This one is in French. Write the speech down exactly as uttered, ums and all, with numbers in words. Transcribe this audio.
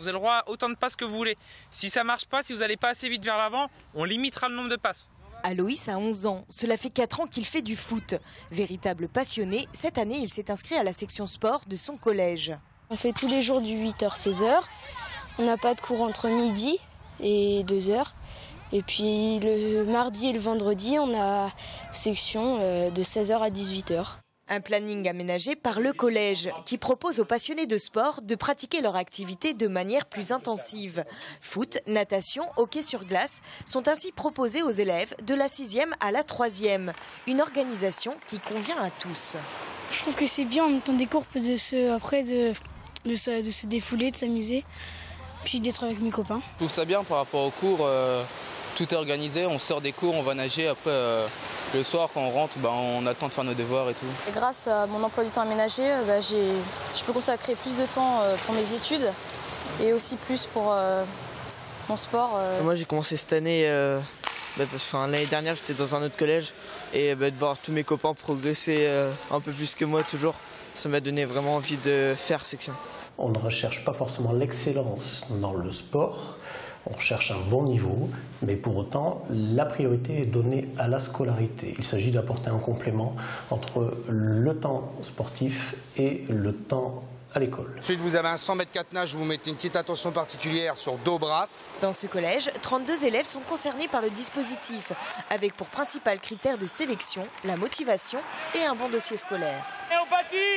Vous avez le droit à autant de passes que vous voulez. Si ça marche pas, si vous n'allez pas assez vite vers l'avant, on limitera le nombre de passes. Aloïs a onze ans, cela fait quatre ans qu'il fait du foot. Véritable passionné, cette année il s'est inscrit à la section sport de son collège. On fait tous les jours du huit heures seize heures. On n'a pas de cours entre midi et deux heures. Et puis le mardi et le vendredi, on a section de seize heures à dix-huit heures. Un planning aménagé par le collège qui propose aux passionnés de sport de pratiquer leur activité de manière plus intensive. Foot, natation, hockey sur glace sont ainsi proposés aux élèves de la sixième à la troisième. Une organisation qui convient à tous. Je trouve que c'est bien en même temps des cours de se, après de, de, se, de se défouler, de s'amuser, puis d'être avec mes copains. Je trouve ça bien par rapport aux cours. Euh... Tout est organisé, on sort des cours, on va nager, après euh, le soir quand on rentre, bah, on attend de faire nos devoirs et tout. Et grâce à mon emploi du temps aménagé, bah, j'ai, je peux consacrer plus de temps euh, pour mes études et aussi plus pour euh, mon sport. Euh. Moi j'ai commencé cette année, euh, bah, parce que l'année dernière j'étais dans un autre collège et bah, de voir tous mes copains progresser euh, un peu plus que moi toujours, ça m'a donné vraiment envie de faire section. On ne recherche pas forcément l'excellence dans le sport. On cherche un bon niveau, mais pour autant, la priorité est donnée à la scolarité. Il s'agit d'apporter un complément entre le temps sportif et le temps à l'école. Ensuite, vous avez un cent mètres quatre nage, vous mettez une petite attention particulière sur dos brasse. Dans ce collège, trente-deux élèves sont concernés par le dispositif, avec pour principal critère de sélection la motivation et un bon dossier scolaire. Et on bâtit